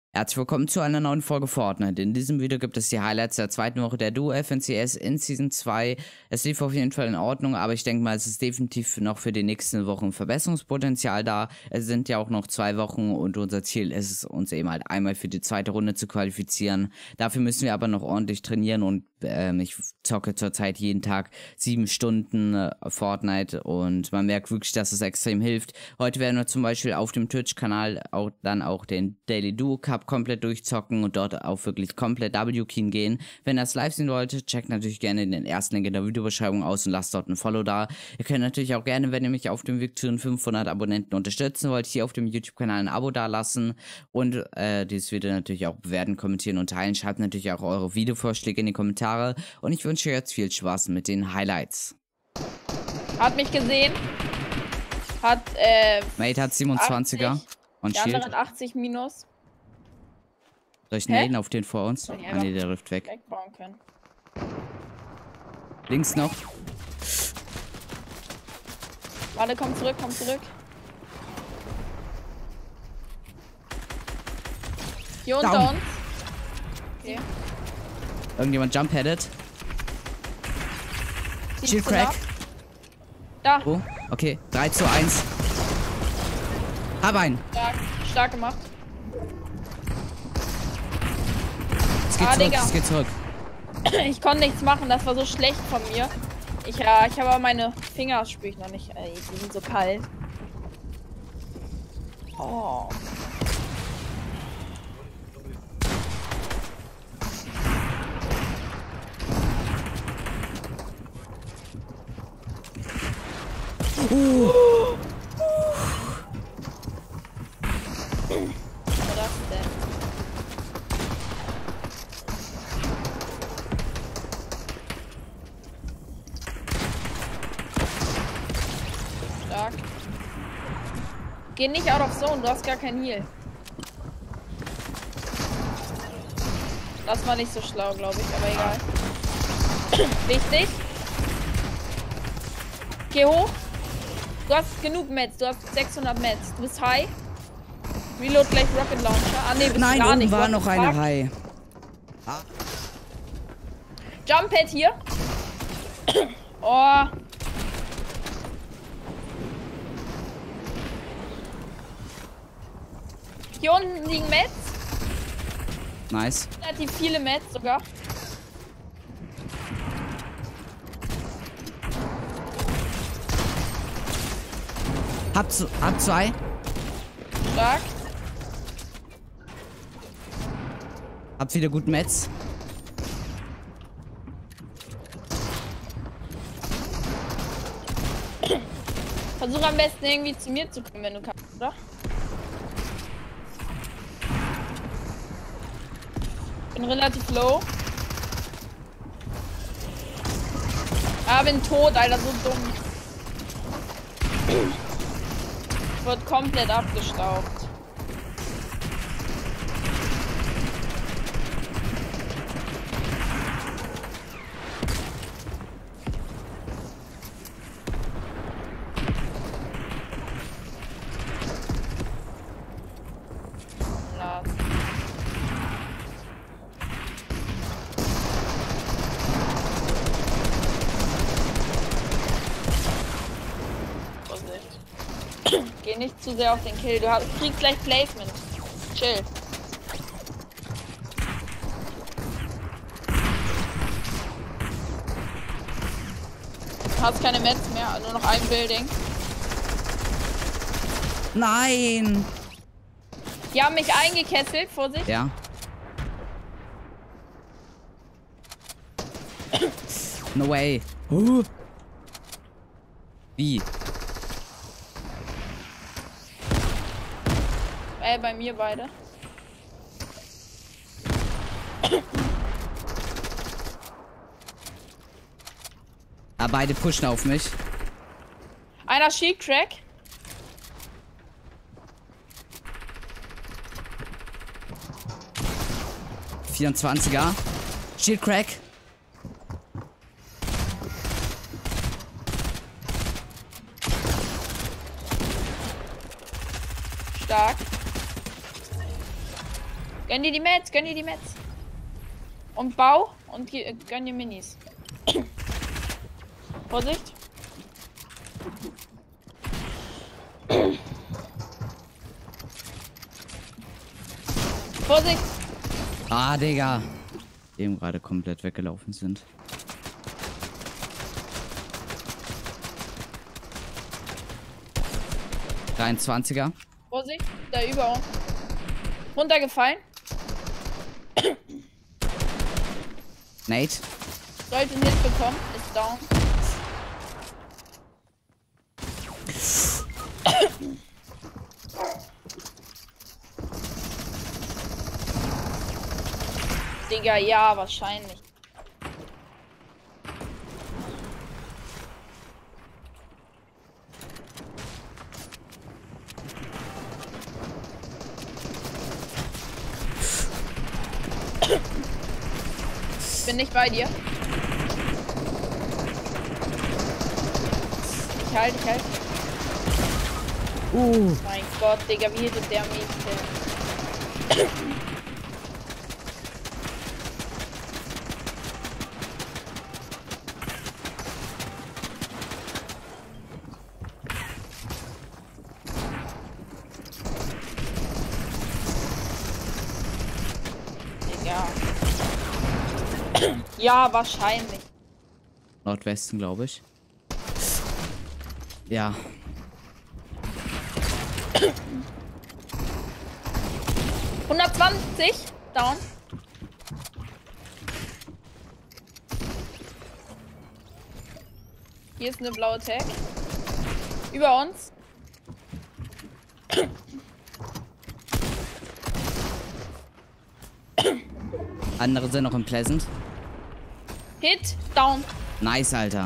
Herzlich willkommen zu einer neuen Folge Fortnite. In diesem Video gibt es die Highlights der zweiten Woche der Duo FNCS in Season 2. Es lief auf jeden Fall in Ordnung, aber ich denke mal, es ist definitiv noch für die nächsten Wochen Verbesserungspotenzial da. Es sind ja auch noch 2 Wochen und unser Ziel ist es, uns eben halt einmal für die zweite Runde zu qualifizieren. Dafür müssen wir aber noch ordentlich trainieren und ich zocke zurzeit jeden Tag 7 Stunden Fortnite und man merkt wirklich, dass es extrem hilft. Heute werden wir zum Beispiel auf dem Twitch-Kanal dann auch den Daily Duo Cup komplett durchzocken und dort auch wirklich komplett W-Keen gehen. Wenn ihr das live sehen wollt, checkt natürlich gerne den ersten Link in der Videobeschreibung aus und lasst dort ein Follow da. Ihr könnt natürlich auch gerne, wenn ihr mich auf dem Weg zu den 500 Abonnenten unterstützen wollt, hier auf dem YouTube-Kanal ein Abo da lassen und dieses Video natürlich auch bewerten, kommentieren und teilen. Schreibt natürlich auch eure Videovorschläge in die Kommentare und ich wünsche euch jetzt viel Spaß mit den Highlights. Hat mich gesehen. Mate hat 27er 80, und der Shield. andere hat 80 minus. Soll ich naden auf den vor uns? Ja, Ah ne, der rifft weg. Wegbauen können. Links noch. Warte, komm zurück, komm zurück. Hier unter Down. uns. Okay. Irgendjemand jump-headed. Shield Siehst du Crack. Da. Oh, okay. 3:1. Hab einen. Stark gemacht. Es geht Ah, zurück, Digga. es geht zurück. Ich konnte nichts machen, das war so schlecht von mir. Ich habe aber meine Finger spüre ich noch nicht. Ey, die sind so kalt. Oh. Was war das denn? Stark. Geh nicht out of zone, du hast gar keinen Heal. Das war nicht so schlau, glaube ich, aber egal. Wichtig. Geh hoch. Du hast genug Mets, du hast 600 Mets. Du bist high. Reload gleich Rocket Launcher. Ah ne, bist Nein, gar oben nicht. war What noch the eine fuck? High. Jump Pad hier. Oh. Hier unten liegen Mets. Nice. Relativ viele Mets sogar. Hab 2. Stark. Hab wieder gut Metz. Versuch am besten irgendwie zu mir zu kommen, wenn du kannst, oder? Bin relativ low. Ah, bin tot, Alter, so dumm. Wird komplett abgestaubt. Geh nicht zu sehr auf den Kill. Du kriegst gleich Placement. Chill. Du hast keine Mets mehr, nur noch ein Building. Nein! Die haben mich eingekesselt, Vorsicht. Ja. No way. Wie? Bei mir beide. Ah, beide pushen auf mich. Einer Shield Crack. .24er. Shield Crack. Stark. Gönn dir die Mets, gönn dir die Mets. Und bau und gönn dir Minis. Vorsicht. Vorsicht. Ah, Digga. Eben gerade komplett weggelaufen sind. (23er). Vorsicht. Da über uns. Runtergefallen. Nate. Sollte nicht bekommen. Ist down. Digga, ja, wahrscheinlich. Ich bin nicht bei dir. Ich halte. Mein Gott, Digga, wie hittet der mich denn? Digga. Ja, wahrscheinlich. Nordwesten, glaube ich. Ja. (120) down. Hier ist eine blaue Tag. Über uns. Andere sind noch im Pleasant. Hit, down. Nice, Alter.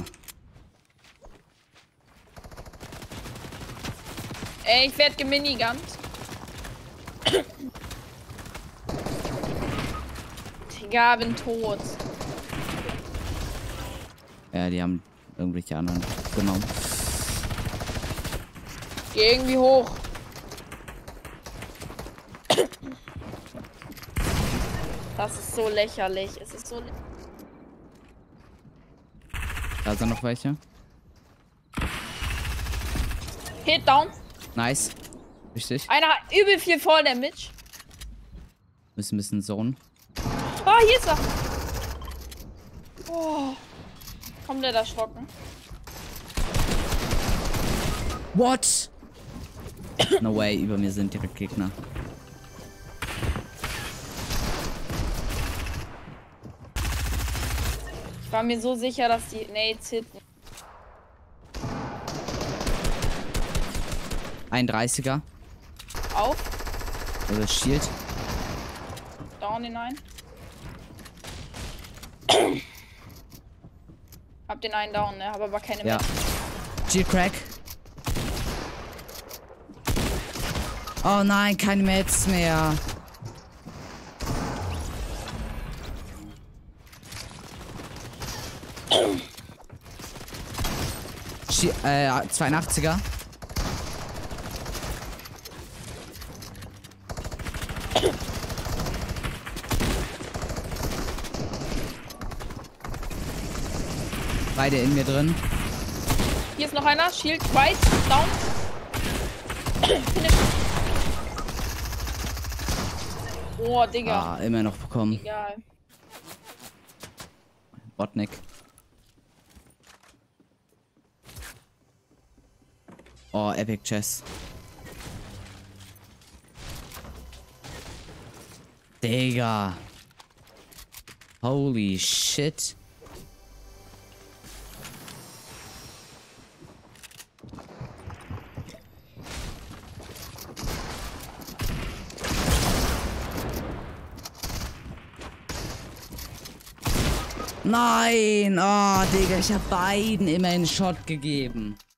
Ey, ich werde geminigunnt. Digga, bin tot. Ja, die haben irgendwelche anderen genommen. Geh irgendwie hoch. Das ist so lächerlich. Es ist so. Da sind noch welche. Hit down. Nice. Richtig. Einer hat übel viel vor, der Mitch. Müssen ein bisschen zonen. Oh, hier ist er. Oh. Komplett erschrocken. What? No way, über mir sind direkt Gegner. Ich war mir so sicher, dass die Nades hitten. 31er. Auf. Oder Shield. Down hinein. Hab den einen down, ne? Hab aber keine Ja. mehr. Shield Crack. Oh nein, keine Mets mehr. Shield, 82er. Beide in mir drin. Hier ist noch einer. Shield, White, down. Finish. Oh, Digga. Ah, immer noch bekommen. Egal. Botnik. Oh, Epic Chess. Digga. Holy shit. Nein! Oh, Digga, ich habe beiden immer einen Shot gegeben.